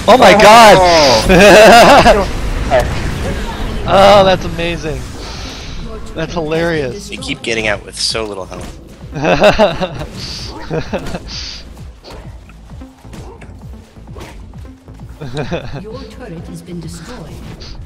Oh my god! Oh. Oh, that's amazing. That's hilarious. You keep getting out with so little health. Your turret has been destroyed.